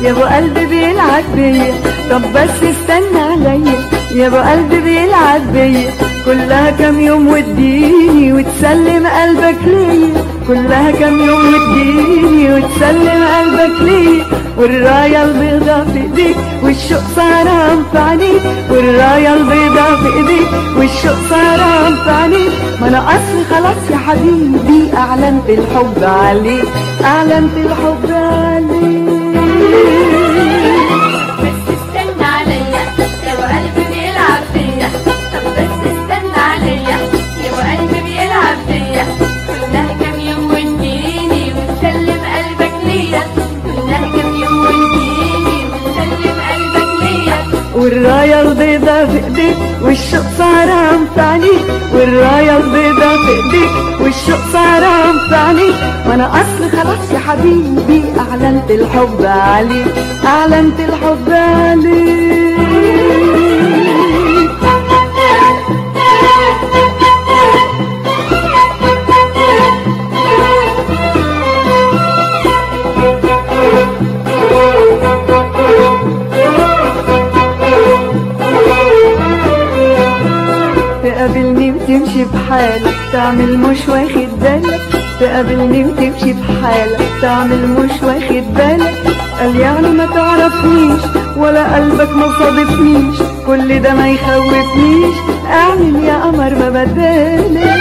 يا ابو قلبي بيلعب بيا. طب بس استنى عليا يا ابو قلبي بيلعب بيا، كلها كام يوم واديني وتسلم قلبك ليا، كلها كام يوم واديني وتسلم قلبك ليا. والراية البيضا في ايديك والشوق سهران في عينيك، والراية البيضا في ايديك والشوق سهران في عينيك. ما انا اصل خلاص يا حبيبي اعلنت الحب عليك، اعلنت الحب عليك. بس استنى عليا يا ابو قلبي بيلعب فيا، طب بس استنى عليا يا ابو قلبي بيلعب فيا، كلها كام يوم واديني وتسلم قلبك ليا، كلها كام يوم واديني وتسلم قلبك ليا. والراية البيضا في ايديك والشوق سهران في عينيك، والراية البيضا في ايديك والشوق سهران في عينيك. وانا اصل خلاص يا حبيبي اعلنت الحب عليك، اعلنت الحب عليك. تقابلني وتمشي بحالك تعمل مش واخد بالك، تقابلني وتمشي بحالك تعمل مش واخد بالك. قال يعني ما تعرفنيش ولا قلبك ما صادفنيش، كل ده ما يخوفنيش، اعمل يا قمر ما بدالك.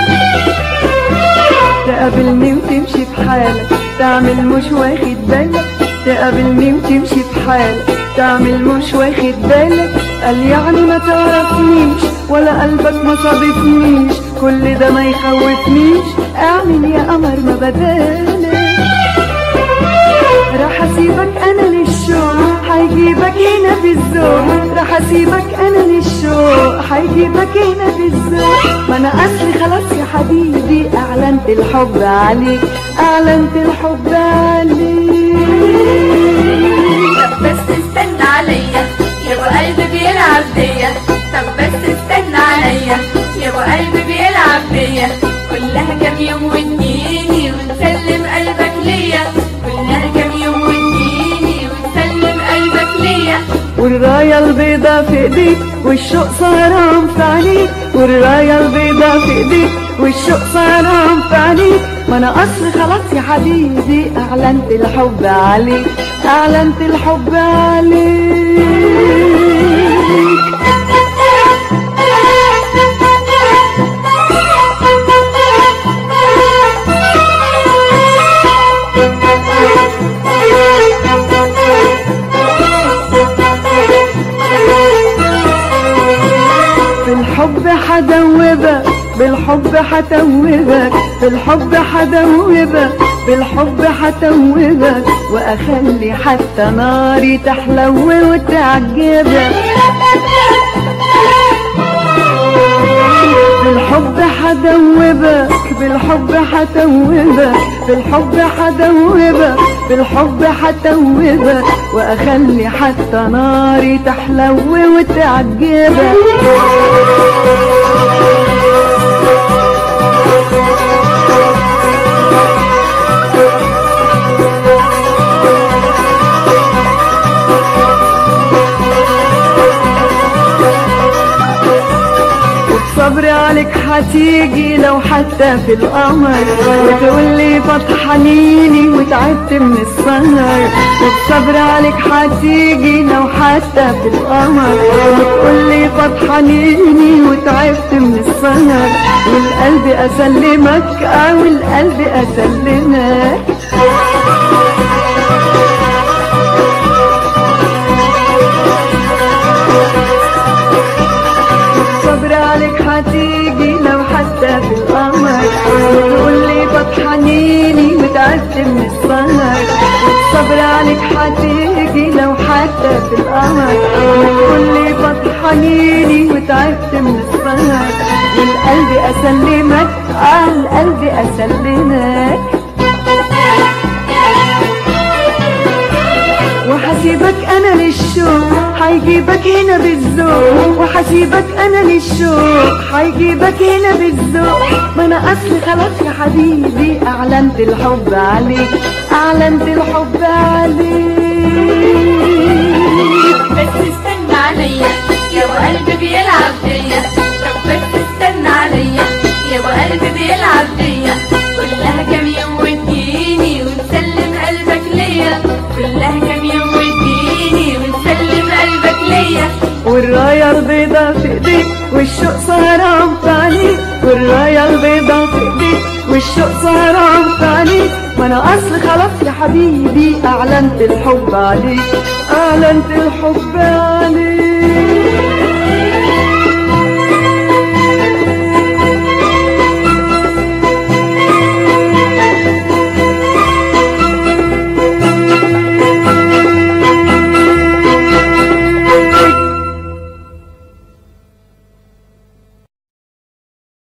تقابلني وتمشي بحالك تعمل مش واخد بالك، تقابلني وتمشي بحالك تعمل مش واخد بالك. قال يعني ما تعرفنيش ولا قلبك ما صادفنيش، كل ده ما يخوفنيش، اعمل يا قمر ما بدالك. راح اسيبك انا للشوق هيجيبك هنا في الذوق، راح اسيبك انا للشوق هيجيبك هنا في الذوق. ما انا اصلي خلاص يا حبيبي اعلنت الحب عليك، اعلنت الحب عليك. طب بس استنى عليا يا ابو قلبي بيلعب بيا، طب بس استنى عليا يا ابو قلبي بيلعب بيا، كلها كام يوم واديني وتسلم قلبك ليا، كلها كام يوم واديني وتسلم قلبك ليا. والراية البيضا في ايديك والشوق سهران في عينيك، والراية البيضا في ايديك والشوق سهران في عينيك. ما انا اصل خلاص يا حبيبي اعلنت الحب عليك، اعلنت الحب عليك. بالحب حدوبك، بالحب حتوبك، بالحب حدوبك، بالحب حتوبك، واخلي حتى ناري تحلو وتعجبك. بالحب حدوبك، بالحب حتوبك، بالحب حدوبك، بالحب حتوبك، واخلي حتى ناري تحلو وتعجبك. صبري عليك هتيجي لو حتى في القمر، وتقولي فطحنيني وتعبت من السهر. والصبر عليك هتيجي لو حتى في القمر، وتقولي فطحنيني وتعبت من السهر. والقلب اسلمك والقلب اسلمك. صبر عليك هتيجي لو حتى في القمر، وتقولي فطحنيني وتعبت من السهر. صبر عليك هتيجي لو حتى في القمر، وتقولي فطحنيني وتعبت من السهر. والقلب اسلمك القلب اسلمك. وحسيبك انا للشوق هيجيبك هنا بالذوق، وحسيبك انا للشوق هيجيبك هنا بالذوق. ما انا اصلي خلاص يا حبيبي اعلنت الحب عليك، اعلنت الحب عليك. بس استنى عليا يا ابو قلبي بيلعب بيا، طب بس استنى عليا يا ابو قلبي بيلعب بيا، كلها كام يوم وتجيني وتسلم قلبك ليا، كلها كام يوم وتجيني وتسلم قلبك ليا. والراية البيضا في ايديك والشوق سهران في عينيك، والراية البيضا في ايديك والشوق سهران في عينيك، ما انا اصل خلاص يا حبيبي اعلنت الحب عليك، اعلنت الحب عليك.